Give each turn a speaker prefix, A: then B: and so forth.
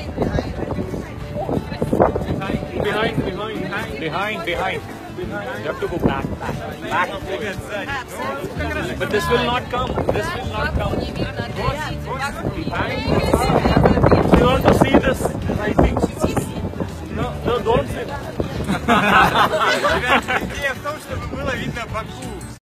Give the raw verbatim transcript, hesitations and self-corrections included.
A: Behind, behind, behind, behind. You have to go back, back, back. But this will not come. This will not come. You want to see this? I think. No, no, don't sit.
B: Идея в том, чтобы было видно Баку.